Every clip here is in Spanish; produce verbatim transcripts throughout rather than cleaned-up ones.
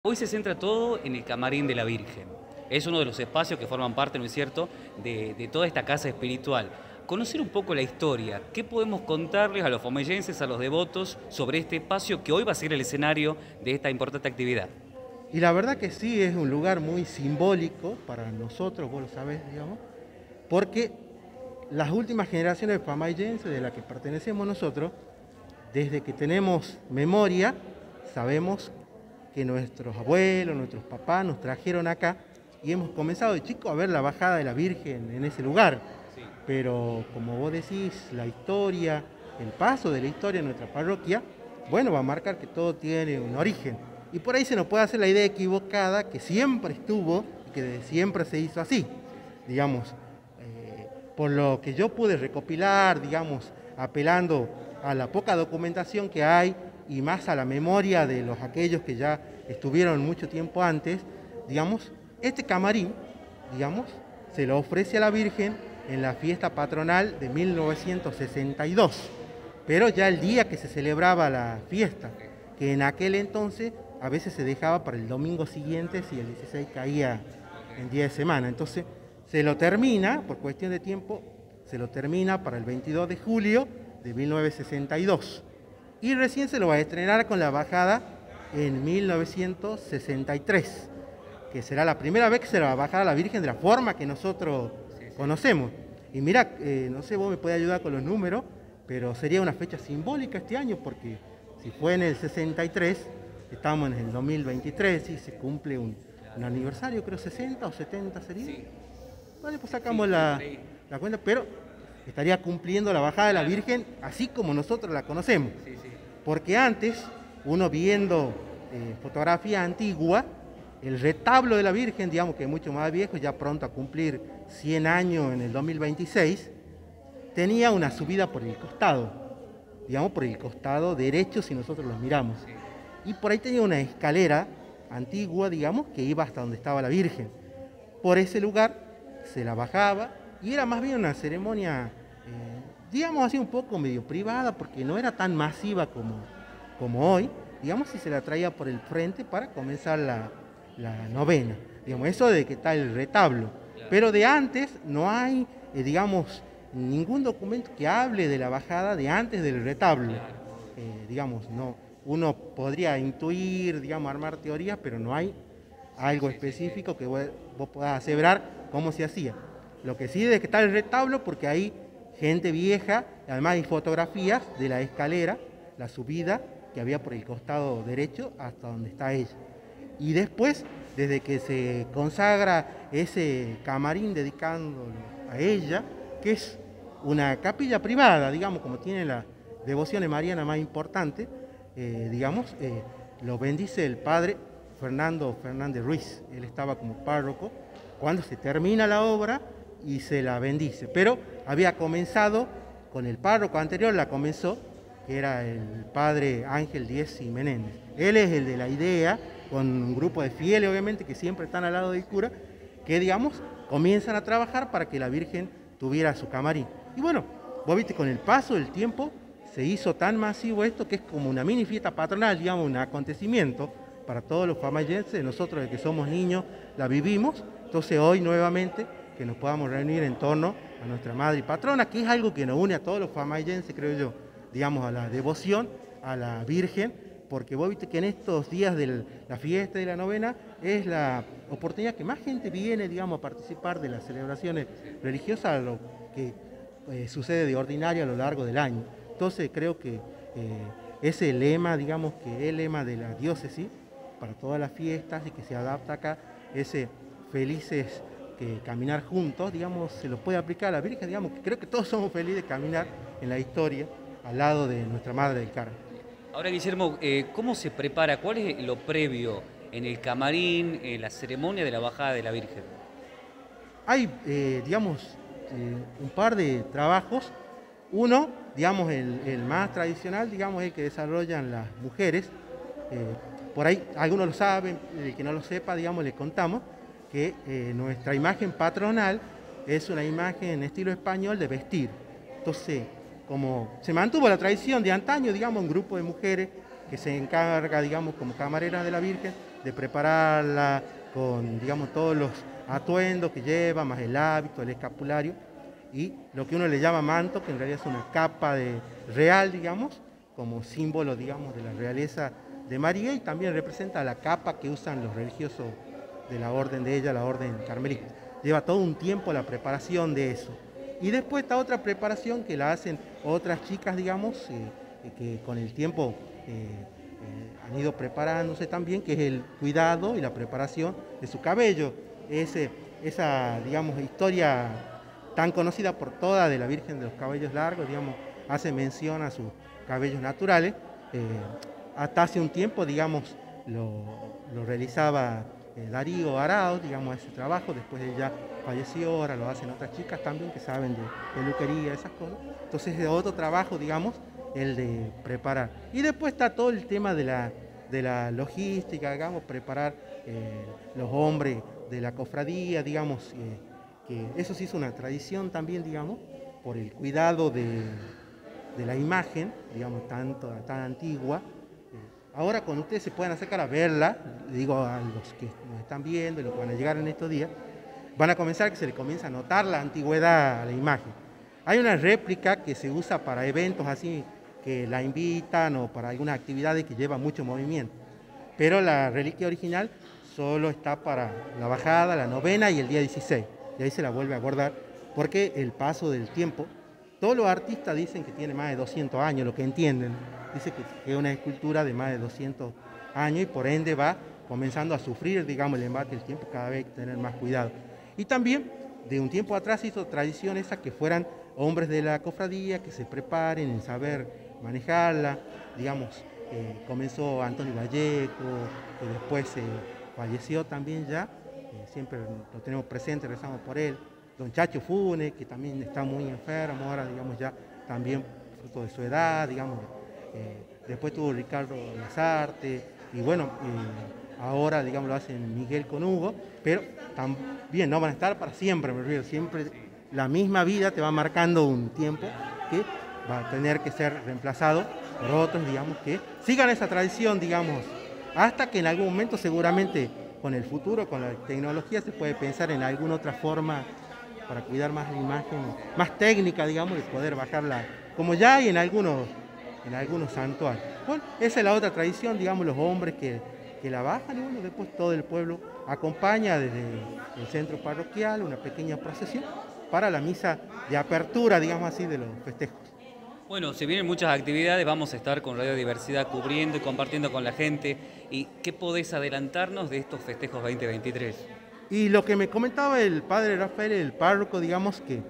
Hoy se centra todo en el Camarín de la Virgen. Es uno de los espacios que forman parte, ¿no es cierto?, de, de toda esta casa espiritual. Conocer un poco la historia, ¿qué podemos contarles a los fomellenses, a los devotos, sobre este espacio que hoy va a ser el escenario de esta importante actividad? Y la verdad que sí, es un lugar muy simbólico para nosotros, vos lo sabés, digamos, porque las últimas generaciones de famaillenses de las que pertenecemos nosotros, desde que tenemos memoria, sabemos que nuestros abuelos, nuestros papás nos trajeron acá y hemos comenzado de chico a ver la bajada de la Virgen en ese lugar. Sí. Pero como vos decís, la historia, el paso de la historia en nuestra parroquia, bueno, va a marcar que todo tiene un origen. Y por ahí se nos puede hacer la idea equivocada que siempre estuvo y que desde siempre se hizo así. Digamos, eh, por lo que yo pude recopilar, digamos, apelando a la poca documentación que hay y más a la memoria de los aquellos que ya estuvieron mucho tiempo antes, digamos, este camarín, digamos, se lo ofrece a la Virgen en la fiesta patronal de mil novecientos sesenta y dos, pero ya el día que se celebraba la fiesta, que en aquel entonces a veces se dejaba para el domingo siguiente si el dieciséis caía en día de semana. Entonces se lo termina, por cuestión de tiempo, se lo termina para el veintidós de julio de mil novecientos sesenta y dos. Y recién se lo va a estrenar con la bajada en mil novecientos sesenta y tres, que será la primera vez que se la va a bajar a la Virgen de la forma que nosotros sí, sí. conocemos. Y mira, eh, no sé, vos me podés ayudar con los números, pero sería una fecha simbólica este año, porque si fue en el sesenta y tres, estamos en el dos mil veintitrés y se cumple un, un aniversario, creo sesenta o setenta sería. Sí. Vale, pues sacamos sí, la, la cuenta, pero estaría cumpliendo la bajada de la Virgen así como nosotros la conocemos. Sí, sí. Porque antes, uno viendo eh, fotografía antigua, el retablo de la Virgen, digamos que es mucho más viejo, ya pronto a cumplir cien años en el dos mil veintiséis, tenía una subida por el costado, digamos por el costado derecho si nosotros los miramos. Y por ahí tenía una escalera antigua, digamos, que iba hasta donde estaba la Virgen. Por ese lugar se la bajaba y era más bien una ceremonia, eh, digamos así un poco medio privada, porque no era tan masiva como, como hoy, digamos si se la traía por el frente para comenzar la, la novena. Digamos, eso de que está el retablo. Claro. Pero de antes no hay, eh, digamos, ningún documento que hable de la bajada de antes del retablo. Claro. Eh, digamos, no, uno podría intuir, digamos, armar teorías, pero no hay algo específico que vos, vos puedas aseverar cómo se hacía. Lo que sí es que está el retablo, porque hay gente vieja, además hay fotografías de la escalera, la subida que había por el costado derecho hasta donde está ella. Y después, desde que se consagra ese camarín dedicándolo a ella, que es una capilla privada, digamos, como tiene la devoción mariana más importante, eh, digamos, eh, lo bendice el padre Fernando Fernández Ruiz. Él estaba como párroco cuando se termina la obra y se la bendice. Pero había comenzado con el párroco anterior, la comenzó, que era el padre Ángel Díez y Menéndez. Él es el de la idea, con un grupo de fieles, obviamente, que siempre están al lado del cura, que, digamos, comienzan a trabajar para que la Virgen tuviera su camarín. Y bueno, vos viste, con el paso del tiempo se hizo tan masivo esto que es como una mini fiesta patronal, digamos, un acontecimiento para todos los famaillenses. Nosotros, que somos niños, la vivimos. Entonces hoy nuevamente que nos podamos reunir en torno a nuestra madre y patrona, que es algo que nos une a todos los famaillenses, creo yo, digamos, a la devoción a la Virgen, porque vos viste que en estos días de la fiesta y la novena es la oportunidad que más gente viene, digamos, a participar de las celebraciones religiosas, a lo que eh, sucede de ordinario a lo largo del año. Entonces creo que eh, ese lema, digamos, que es el lema de la diócesis para todas las fiestas y que se adapta acá, ese felices que caminar juntos, digamos, se lo puede aplicar a la Virgen, digamos, que creo que todos somos felices de caminar en la historia al lado de nuestra Madre del Carmen. Ahora, Guillermo, eh, ¿cómo se prepara? ¿Cuál es lo previo en el camarín, en la ceremonia de la bajada de la Virgen? Hay, eh, digamos, eh, un par de trabajos. Uno, digamos, el, el más tradicional, digamos, el que desarrollan las mujeres. Eh, por ahí, algunos lo saben, el que no lo sepa, digamos, le contamos que eh, nuestra imagen patronal es una imagen en estilo español de vestir. Entonces, como se mantuvo la tradición de antaño, digamos, un grupo de mujeres que se encarga, digamos, como camareras de la Virgen, de prepararla con, digamos, todos los atuendos que lleva, más el hábito, el escapulario, y lo que uno le llama manto, que en realidad es una capa de real, digamos, como símbolo, digamos, de la realeza de María, y también representa la capa que usan los religiosos de la orden de ella, la orden carmelita. Lleva todo un tiempo la preparación de eso. Y después está otra preparación que la hacen otras chicas, digamos, eh, que con el tiempo eh, eh, han ido preparándose también, que es el cuidado y la preparación de su cabello. Ese, esa, digamos, historia tan conocida por toda de la Virgen de los Cabellos Largos, digamos, hace mención a sus cabellos naturales. Eh, hasta hace un tiempo, digamos, lo, lo realizaba eh, Darío Arauz, digamos, ese trabajo. Después él ya falleció, ahora lo hacen otras chicas también que saben de peluquería, esas cosas. Entonces es otro trabajo, digamos, el de preparar. Y después está todo el tema de la, de la logística, digamos, preparar eh, los hombres de la cofradía, digamos, eh, que eso sí es una tradición también, digamos, por el cuidado de, de la imagen, digamos, tanto, tan antigua. Ahora cuando ustedes se puedan acercar a verla, digo a los que nos están viendo y los que van a llegar en estos días, van a comenzar que se le comienza a notar la antigüedad a la imagen. Hay una réplica que se usa para eventos así, que la invitan o para algunas actividades que llevan mucho movimiento, pero la reliquia original solo está para la bajada, la novena y el día dieciséis, y ahí se la vuelve a guardar, porque el paso del tiempo, todos los artistas dicen que tiene más de doscientos años, lo que entienden, dice que es una escultura de más de doscientos años y por ende va comenzando a sufrir, digamos, el embate del tiempo, cada vez hay que tener más cuidado. Y también, de un tiempo atrás hizo tradición esa que fueran hombres de la cofradía, que se preparen en saber manejarla, digamos, eh, comenzó Antonio Vallejo, que después eh, falleció también ya, eh, siempre lo tenemos presente, rezamos por él, don Chacho Funes, que también está muy enfermo ahora, digamos, ya también fruto de su edad, digamos, eh, después tuvo Ricardo Lazarte, y bueno, eh, ahora, digamos, lo hacen Miguel con Hugo, pero también no van a estar para siempre, me río, siempre la misma vida te va marcando un tiempo que va a tener que ser reemplazado por otros, digamos, que sigan esa tradición, digamos, hasta que en algún momento seguramente con el futuro, con la tecnología, se puede pensar en alguna otra forma para cuidar más la imagen, más técnica, digamos, y poder bajarla, como ya hay en algunos, en algunos santuarios. Bueno, esa es la otra tradición, digamos, los hombres que, que la bajan, y bueno, después todo el pueblo acompaña desde el centro parroquial, una pequeña procesión, para la misa de apertura, digamos así, de los festejos. Bueno, se vienen muchas actividades, vamos a estar con Radio Diversidad cubriendo y compartiendo con la gente. ¿Y qué podés adelantarnos de estos festejos veinte veintitrés? Y lo que me comentaba el padre Rafael, el párroco, digamos que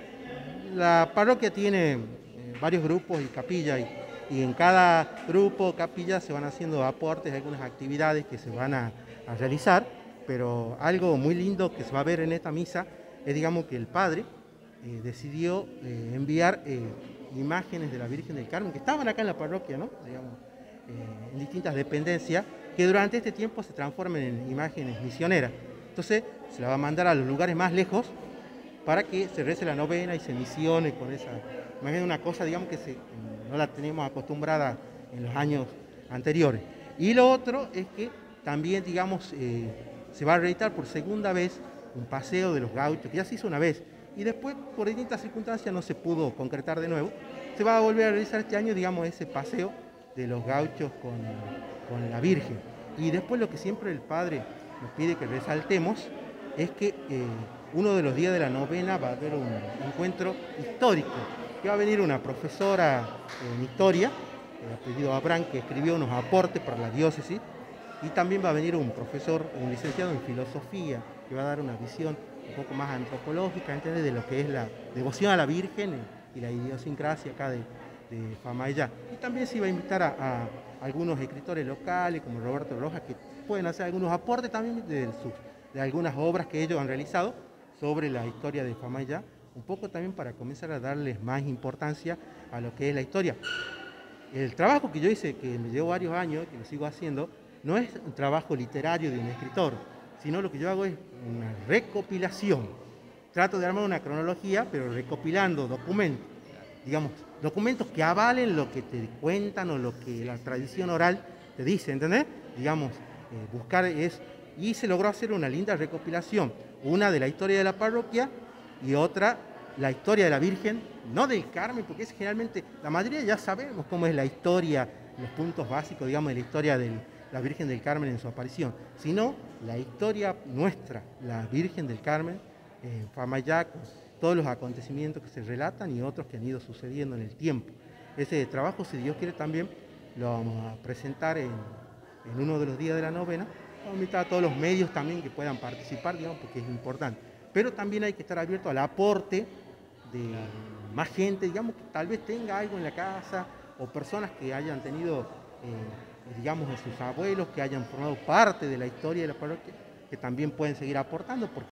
la parroquia tiene eh, varios grupos y capillas, y, y en cada grupo o capilla se van haciendo aportes de algunas actividades que se van a, a realizar, pero algo muy lindo que se va a ver en esta misa es, digamos, que el padre eh, decidió eh, enviar eh, imágenes de la Virgen del Carmen, que estaban acá en la parroquia, ¿no? Digamos, eh, en distintas dependencias, que durante este tiempo se transformen en imágenes misioneras. Entonces se la va a mandar a los lugares más lejos para que se rece la novena y se misione con esa. Imagínate una cosa, digamos, que se, no la tenemos acostumbrada en los años anteriores. Y lo otro es que también, digamos, eh, se va a realizar por segunda vez un paseo de los gauchos, que ya se hizo una vez, y después por distintas circunstancias no se pudo concretar de nuevo. Se va a volver a realizar este año, digamos, ese paseo de los gauchos con, con la Virgen. Y después lo que siempre el padre nos pide que resaltemos es que eh, uno de los días de la novena va a haber un encuentro histórico, que va a venir una profesora en historia, de apellido Abraham, que escribió unos aportes para la diócesis, y también va a venir un profesor, un licenciado en filosofía, que va a dar una visión un poco más antropológica, ¿entiendes?, de lo que es la devoción a la Virgen y la idiosincrasia acá de, de Famaillá. Y también se iba a invitar a, a algunos escritores locales, como Roberto Rojas, que pueden hacer algunos aportes también de, sus, de algunas obras que ellos han realizado sobre la historia de Famaillá, un poco también para comenzar a darles más importancia a lo que es la historia. El trabajo que yo hice, que me llevó varios años, que lo sigo haciendo, no es un trabajo literario de un escritor, sino lo que yo hago es una recopilación. Trato de armar una cronología, pero recopilando documentos, digamos, documentos que avalen lo que te cuentan o lo que la tradición oral te dice, ¿entendés? Digamos, buscar es, y se logró hacer una linda recopilación, una de la historia de la parroquia y otra la historia de la Virgen, no del Carmen, porque es generalmente, la mayoría ya sabemos cómo es la historia, los puntos básicos, digamos, de la historia de la Virgen del Carmen en su aparición, sino la historia nuestra, la Virgen del Carmen, en eh, Famaillá, todos los acontecimientos que se relatan y otros que han ido sucediendo en el tiempo. Ese trabajo, si Dios quiere, también lo vamos a presentar en, en uno de los días de la novena. Vamos a invitar a todos los medios también que puedan participar, digamos, porque es importante. Pero también hay que estar abierto al aporte de más gente, digamos, que tal vez tenga algo en la casa, o personas que hayan tenido, eh, digamos, sus abuelos, que hayan formado parte de la historia de la parroquia, que también pueden seguir aportando, porque